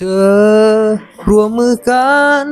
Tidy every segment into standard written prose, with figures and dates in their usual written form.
เธอรวมมือกัน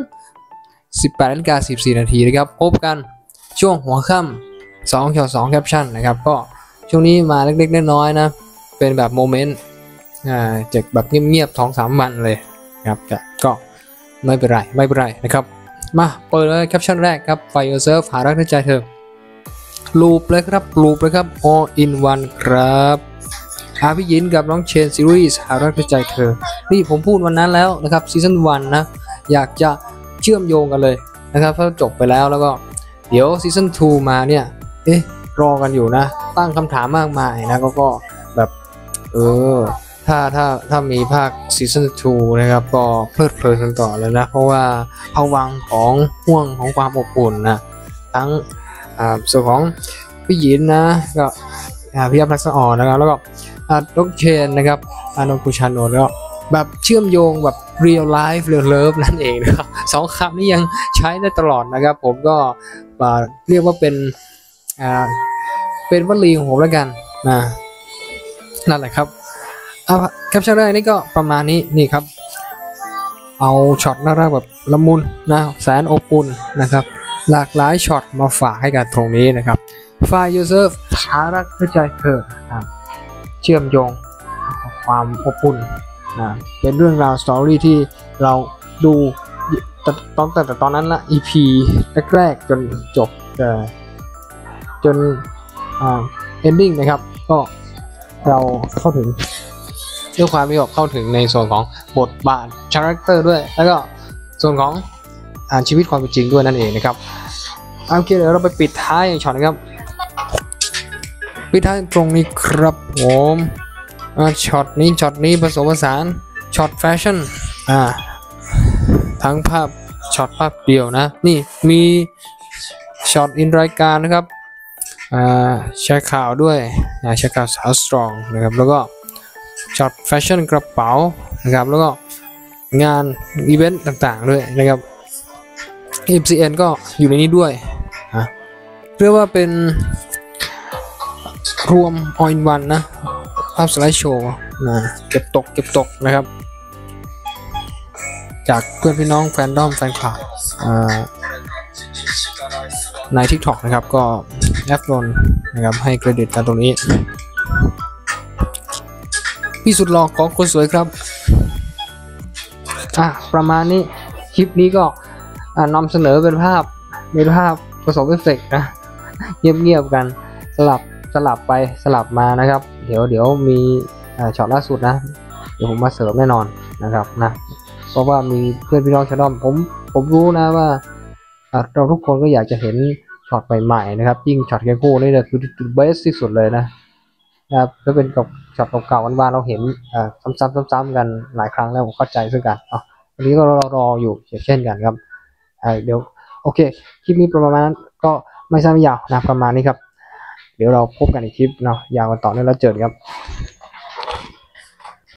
18:14 นาทีนะครับพบกันช่วงหัวค่ำ2 แคปชั่นนะครับก็ช่วงนี้มาเล็กๆน้อยๆนะเป็นแบบโมเมนต์จากแบบเงียบๆ2-3 วันเลยครับก็ไม่เป็นไรนะครับมาเปิดเลยแคปชั่นแรกครับ Find Yourself หารักในใจเธอลูปเลยครับ all in one ครับพี่ยินกับน้องเชนซีรีส์หารักในใจเธอนี่ผมพูดวันนั้นแล้วนะครับซีซั่น1นะอยากจะเชื่อมโยงกันเลยนะครับถ้าจบไปแล้วก็เดี๋ยวซีซั่น2มาเนี่ยรอกันอยู่นะตั้งคำถามมากมายนะก็แบบถ้ามีภาคซีซั่น2นะครับก็เพลิดเพลินกันต่อเลยนะเพราะว่าภวังค์ของห่วงของความอบอุ่นนะทั้งส่วนของพี่หยินนะก็พี่อัพนักษรนะครับแล้วก็ดร.เชนนะครับนนท์ กุชานนท์ก็แบบเชื่อมโยงแบบ real life real love นั่นเองนะครับ2 คำนี้ยังใช้ได้ตลอดนะครับผมก็เรียกว่าเป็นวลีของผมแล้วกันนั่นแหละครับแคปชั่นแรกนี่ก็ประมาณนี้นี่ครับเอาช็อตน่ารักแบบละมุนนะแสนอบอุ่นนะครับหลากหลายช็อตมาฝากให้กันตรงนี้นะครับ Find Yourself หารักในใจเธอเชื่อมโยงความอบอุ่นเป็นเรื่องราวสตอรี่ที่เราดูตั้งแต่ตอนนั้นละ EP แรกๆจนจบจนending นะครับก็เราเข้าถึงด้วยความที่เข้าถึงในส่วนของบทบาทคาแรคเตอร์ด้วยแล้วก็ส่วนของชีวิตความเป็นจริงด้วยนั่นเองนะครับโอเคเดี๋ยวเราไปปิดท้ายอย่างช็อตนะครับปิดท้ายตรงนี้ครับผมช็อตนี้ผสมผสานช็อตแฟชั่นทั้งภาพช็อตภาพเดียวนะนี่มีช็อตอินรายการนะครับแชร์ข่าวด้วยแชร์ข่าวสาวสตรองนะครับแล้วก็ช็อตแฟชั่นกระเป๋านะครับแล้วก็งานอีเวนต์ต่างๆด้วยนะครับ MCN ก็อยู่ในนี้ด้วยเรียกว่าเป็นรวม all in one นะภาพสไลด์โชว์เก็บตกนะครับจากเพื่อนพี่น้องแฟนดอมแฟนคลับใน TikTok นะครับก็แอปนนนะครับให้เครดิตกันตรงนี้พี่สุดหล่อของคนสวยครับประมาณนี้คลิปนี้ก็นำเสนอเป็นภาพผสมเอฟเฟกต์นะเงียบกันสลับไปสลับมานะครับเดี๋ยวมีช็อตล่าสุดนะเดี๋ยวผมมาเสริมแน่นอนนะครับนะเพราะว่ามีเพื่อนพี่น้องชาวดอมผมรู้นะว่าเราทุกคนก็อยากจะเห็นช็อตใหม่ๆนะครับยิ่งช็อตแกโก้นี่เนี่ยคือเบสที่สุดเลยนะครับถ้าเป็นกับช็อตเก่าๆวันๆเราเห็นซ้ำๆกันหลายครั้งแล้วผมเข้าใจซึ่งกันวันนี้ก็รออยู่เช่นกันครับเดี๋ยวโอเคคลิปนี้ประมาณนั้นก็ไม่สั้นไม่ยาวนะประมาณนี้ครับเดี๋ยวเราพบกันอีกคลิปเนาะยาวกันต่อเนื่องแล้วเจอกันครับ